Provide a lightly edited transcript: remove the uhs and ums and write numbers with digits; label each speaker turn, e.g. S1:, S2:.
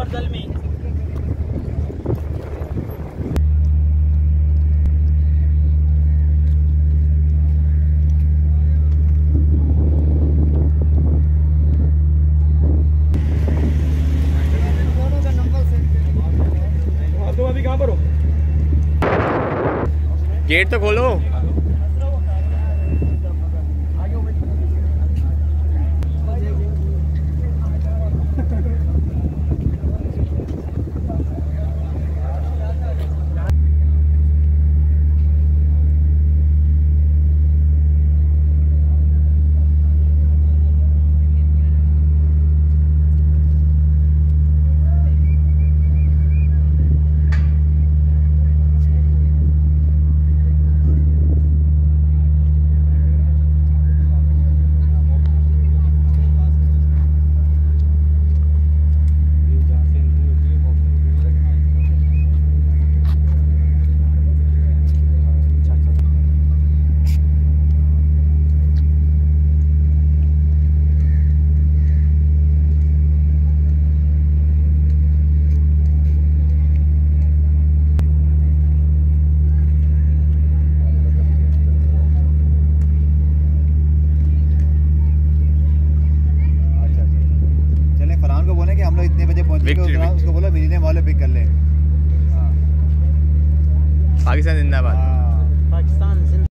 S1: पेशावर जलमी।
S2: तुम अभी कहाँ पर हो?
S3: गेट तो खोलो।
S4: हम लोग इतने बजे पहुंचे, उसको बोला मिलने वाले पिक कर ले।
S3: पाकिस्तान जिंदाबाद।
S4: हाँ।
S1: पाकिस्तान